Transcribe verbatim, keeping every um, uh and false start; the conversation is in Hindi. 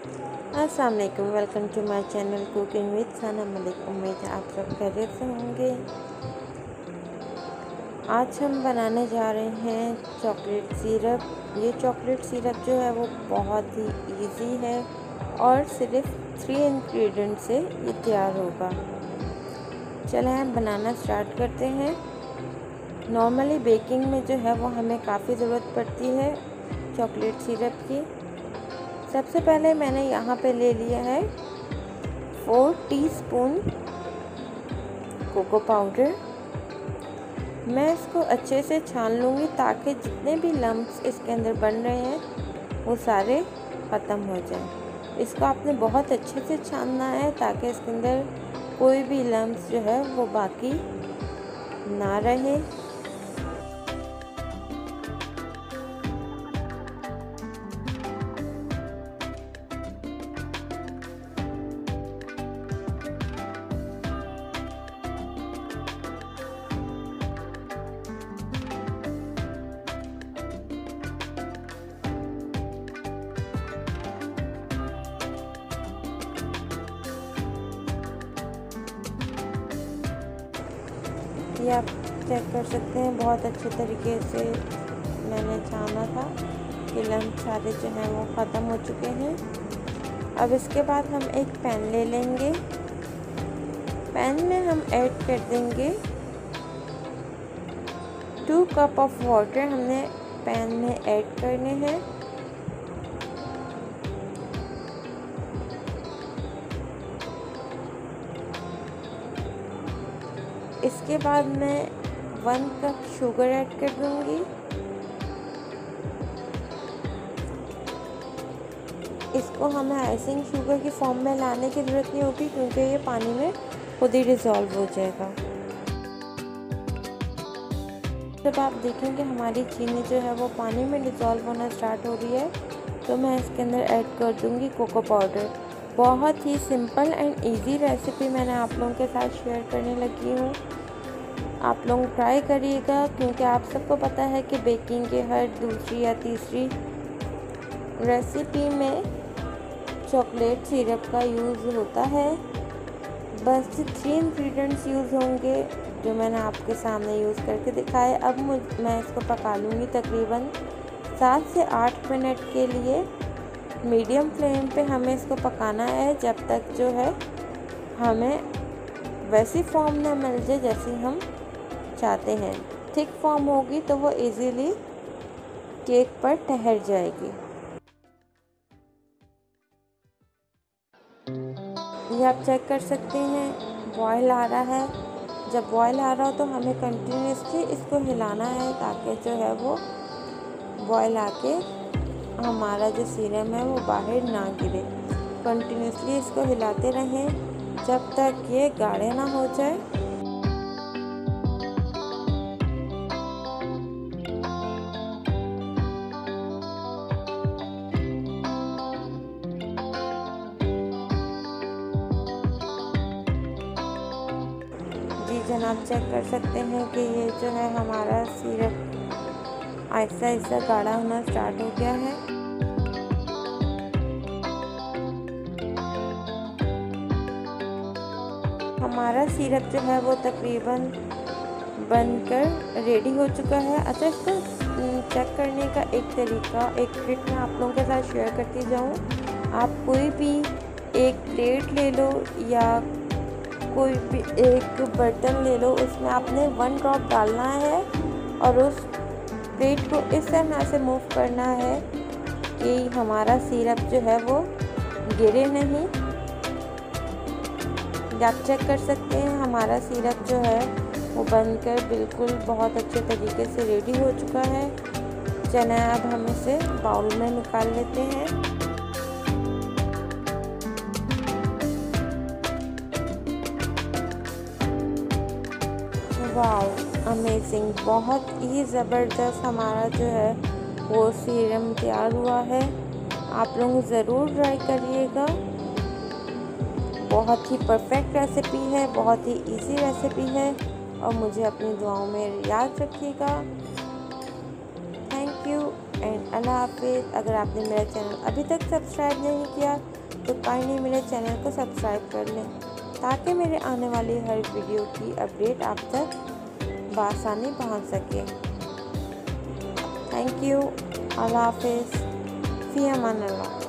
अस्सलाम वालेकुम, welcome to my channel cooking with Sana Malik. उम्मीद है आप सब खैरियत से होंगे। आज हम बनाने जा रहे हैं चॉकलेट सिरप। ये चॉकलेट सिरप जो है वो बहुत ही इजी है और सिर्फ थ्री इंग्रेडिएंट से ये तैयार होगा। चलें हम बनाना स्टार्ट करते हैं। नॉर्मली बेकिंग में जो है वो हमें काफ़ी ज़रूरत पड़ती है चॉकलेट सिरप की। सबसे पहले मैंने यहाँ पे ले लिया है फोर टीस्पून कोको पाउडर। मैं इसको अच्छे से छान लूँगी ताकि जितने भी लम्प्स इसके अंदर बन रहे हैं वो सारे ख़त्म हो जाएं। इसको आपने बहुत अच्छे से छानना है ताकि इसके अंदर कोई भी लम्प्स जो है वो बाकी ना रहे। ये आप चेक कर सकते हैं, बहुत अच्छे तरीके से मैंने छाना था कि लम्प सारे जो हैं वो ख़त्म हो चुके हैं। अब इसके बाद हम एक पैन ले लेंगे। पैन में हम ऐड कर देंगे टू कप ऑफ वाटर। हमने पैन में ऐड करने हैं। इसके बाद मैं वन कप शुगर ऐड कर दूंगी। इसको हमें आइसिंग शुगर की फॉर्म में लाने की ज़रूरत नहीं होगी क्योंकि ये पानी में खुद ही डिज़ोल्व हो जाएगा। जब आप देखेंगे हमारी चीनी जो है वो पानी में डिज़ोल्व होना स्टार्ट हो रही है तो मैं इसके अंदर ऐड कर दूंगी कोको पाउडर। बहुत ही सिंपल एंड इजी रेसिपी मैंने आप लोगों के साथ शेयर करने लगी हूँ। आप लोग ट्राई करिएगा क्योंकि आप सबको पता है कि बेकिंग के हर दूसरी या तीसरी रेसिपी में चॉकलेट सिरप का यूज़ होता है। बस थ्री इंग्रेडिएंट्स यूज़ होंगे जो मैंने आपके सामने यूज़ करके दिखाए। अब मुझ मैं इसको पका लूँगी तकरीबन सात से आठ मिनट के लिए। मीडियम फ्लेम पे हमें इसको पकाना है जब तक जो है हमें वैसी फॉर्म ना मिल जाए जैसी हम चाहते हैं। थिक फॉर्म होगी तो वो इजीली केक पर ठहर जाएगी। ये आप चेक कर सकते हैं, बॉयल आ रहा है। जब बॉयल आ रहा हो तो हमें कंटिन्यूसली इसको हिलाना है ताकि जो है वो बॉयल आके हमारा जो सीरम है वो बाहर ना गिरे। कंटिन्यूसली इसको हिलाते रहें जब तक ये गाढ़े ना हो जाए। जी जनाब, चेक कर सकते हैं कि ये जो है हमारा सिरप आहिस्ता आहिस्ता गाढ़ा होना स्टार्ट हो गया है। हमारा सिरप जो है वो तकरीबन बनकर रेडी हो चुका है। अच्छा, इसको चेक करने का एक तरीका, एक ट्रिक मैं आप लोगों के साथ शेयर करती जाऊँ। आप कोई भी एक प्लेट ले लो या कोई भी एक बर्तन ले लो, उसमें आपने वन ड्रॉप डालना है और उस प्लेट को इस तरह से मूव करना है कि हमारा सिरप जो है वो गिरे नहीं। आप चेक कर सकते हैं हमारा सिरप जो है वो बनकर बिल्कुल बहुत अच्छे तरीके से रेडी हो चुका है। चलें अब हम इसे बाउल में निकाल लेते हैं। वाओ, अमेजिंग, बहुत ही ज़बरदस्त हमारा जो है वो सीरम तैयार हुआ है। आप लोग ज़रूर ट्राई करिएगा। बहुत ही परफेक्ट रेसिपी है, बहुत ही इजी रेसिपी है और मुझे अपनी दुआओं में याद रखिएगा। थैंक यू एंड अल्लाह हाफिज़। अगर आपने मेरा चैनल अभी तक सब्सक्राइब नहीं किया तो काइंडली मेरे चैनल को सब्सक्राइब कर लें ताकि मेरे आने वाली हर वीडियो की अपडेट आप तक बआसानी पहुंच सके। Thank you. अल्लाह हाफिज़। फ़ी अमान अल्लाह।